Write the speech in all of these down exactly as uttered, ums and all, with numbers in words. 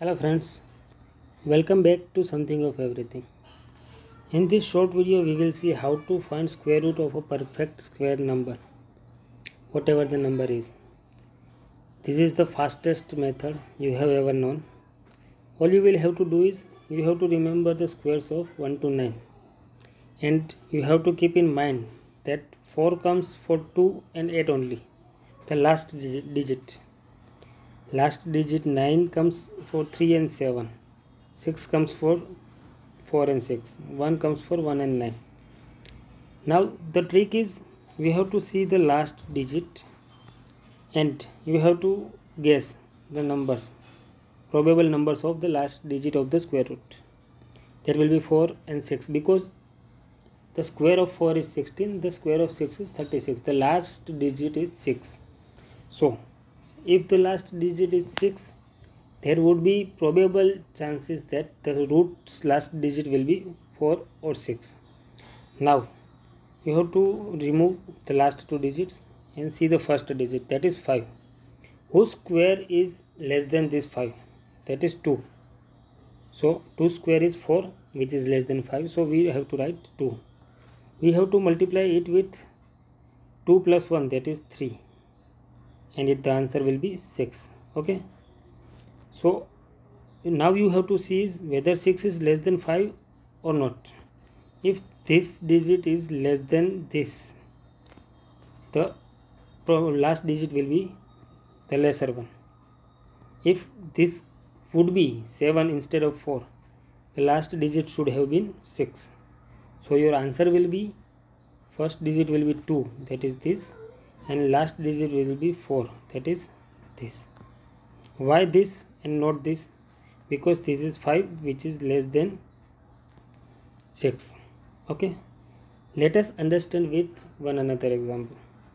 Hello friends, welcome back to Something of Everything. In this short video we will see how to find square root of a perfect square number, whatever the number is. This is the fastest method you have ever known. All you will have to do is you have to remember the squares of one to nine, and you have to keep in mind that four comes for two and eight only, the last digit. Last digit nine comes for three and seven, six comes for four and six, one comes for one and nine. Now the trick is we have to see the last digit and you have to guess the numbers, probable numbers of the last digit of the square root. That will be four and six, because the square of four is sixteen, the square of six is thirty-six, the last digit is six. So if the last digit is six, there would be probable chances that the root's last digit will be four or six. Now you have to remove the last two digits and see the first digit, that is five. Whose square is less than this five? That is two. So two square is four, which is less than five, so we have to write two. We have to multiply it with two plus one, that is three, and it, the answer will be six. Okay, so now you have to see is whether six is less than five or not. If this digit is less than this, the last digit will be the lesser one. If this would be seven instead of four, the last digit should have been six. So your answer will be, first digit will be two, that is this, and last digit will be four, that is this. Why this and not this? Because this is five, which is less than six. Okay, let us understand with one another example.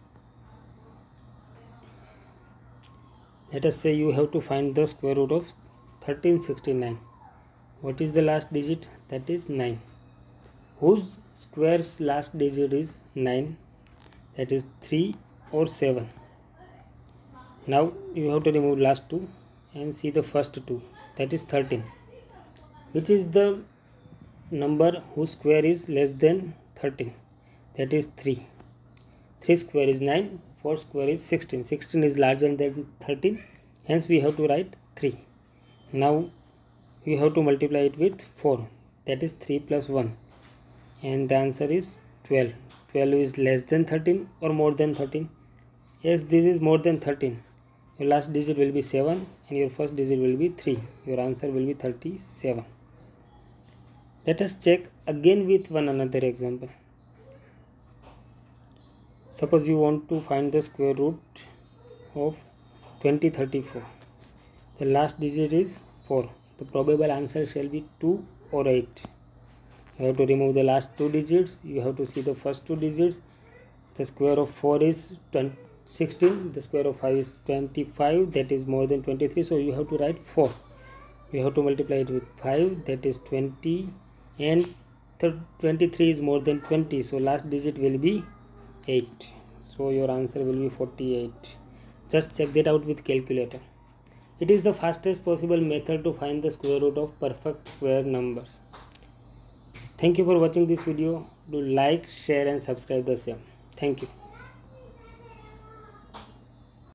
Let us say you have to find the square root of thirteen sixty-nine. What is the last digit? That is nine. Whose square's last digit is nine? That is three or seven. Now you have to remove last two and see the first two, that is thirteen. Which is the number whose square is less than thirteen? That is three. three square is nine, four square is sixteen. sixteen is larger than thirteen, hence we have to write three. Now we have to multiply it with four, that is three plus one, and the answer is twelve. twelve is less than thirteen or more than thirteen? Yes, this is more than thirteen. Your last digit will be seven and your first digit will be three. Your answer will be thirty-seven. Let us check again with one another example. Suppose you want to find the square root of twenty thirty-four. The last digit is four. The probable answer shall be two or eight. You have to remove the last two digits. You have to see the first two digits. The square of four is sixteen. The square of five is twenty-five. That is more than twenty-three. So you have to write four. You have to multiply it with five. That is twenty. And twenty-three is more than twenty. So last digit will be eight. So your answer will be forty-eight. Just check that out with calculator. It is the fastest possible method to find the square root of perfect square numbers. Thank you for watching this video. Do like, share and subscribe the same. Thank you.